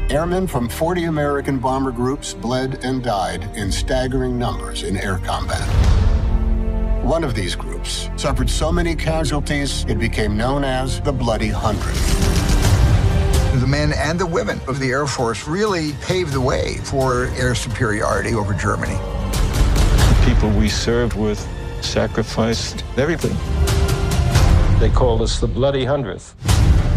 Airmen from 40 American bomber groups bled and died in staggering numbers in air combat. One of these groups suffered so many casualties, it became known as the Bloody Hundredth. The men and the women of the Air Force really paved the way for air superiority over Germany. The people we served with sacrificed everything. They called us the Bloody Hundredth.